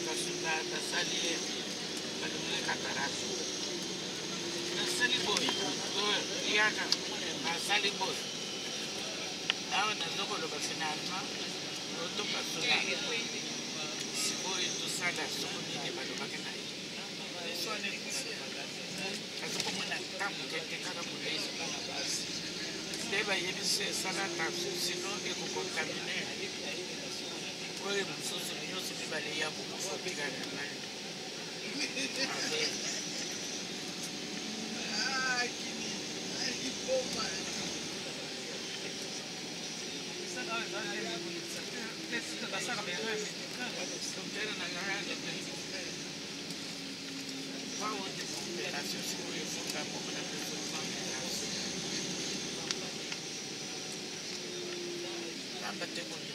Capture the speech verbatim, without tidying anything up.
basali balumule katarasu nasali boy yaka basali boy awa nazokolo finalement oto pasula sikoyo tosala soko nini balobaki na ye azokomona ntango keke kaka molesi nde bayebisi esala tasu sino ekokontamine oyo mosusu nyonso mibale ya kokofotikana naye Tamba te